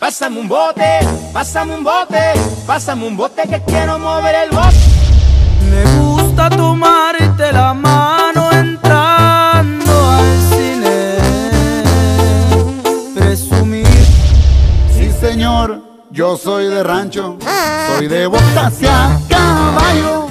pásame un bote, pásame un bote, pásame un bote que quiero mover el bote. Me gusta tomarte la mano entrando al cine, presumir. Sí señor, yo soy de rancho, soy de botas y a caballo.